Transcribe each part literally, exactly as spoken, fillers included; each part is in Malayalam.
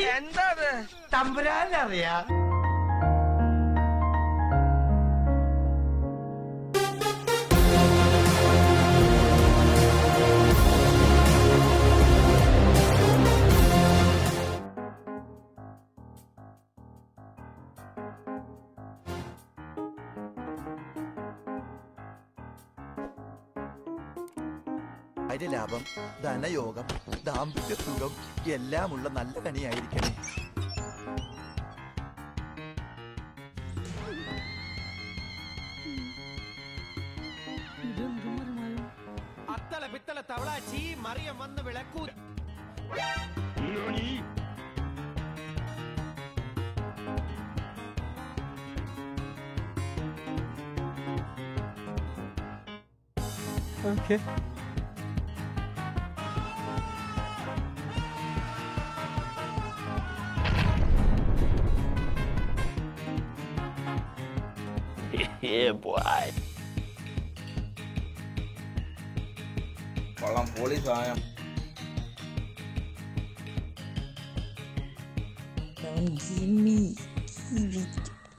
കിട്ടി. എന്താണ് തമ്പുരാനറിയാ? ലാഭം, ധനയോഗം, ദാമ്പത്യ സുഖം എല്ലാമുള്ള നല്ല കനിയായിരിക്കണം. അത്തള പിത്തള തവളാച്ചി മറിയം വന്ന് വിളക്കൂ. Okay. Yeah, boy. Kolam police ayam. Don't give me, give it.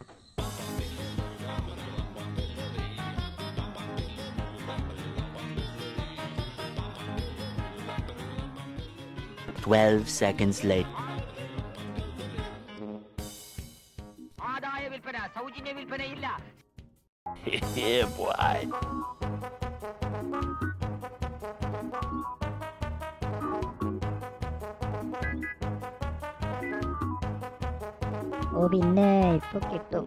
Twelve seconds later. ആദായ വിൽപ്പന, സൗജന്യ വിൽപ്പന ഇല്ല. Yeah, boy. ഓ പിന്നെ ഇപ്പൊ കിട്ടും.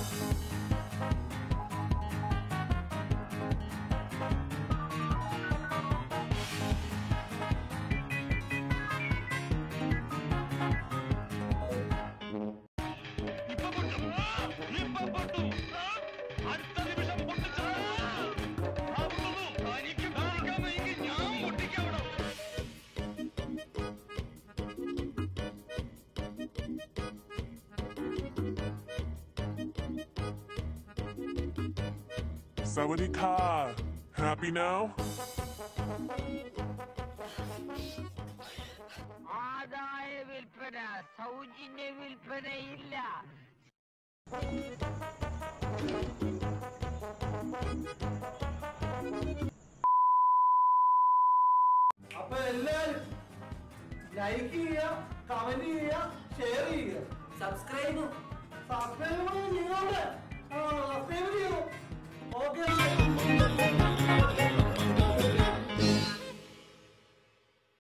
Sawadika, happy now? ആദായ വിൽപ്പന, സൗജന്യ വിൽപ്പന ഇല്ല. അപ്പൊ എല്ലാരും ലൈക്ക് ചെയ്യുക, കമന്റ് ചെയ്യുക, ഷെയർ ചെയ്യുക, സബ്സ്ക്രൈബ് സബ്സ്ക്രൈബ് ചെയ്യുന്നുണ്ട്. സബ്സ്ക്രൈബ് ചെയ്യൂ. ഓക്കെ.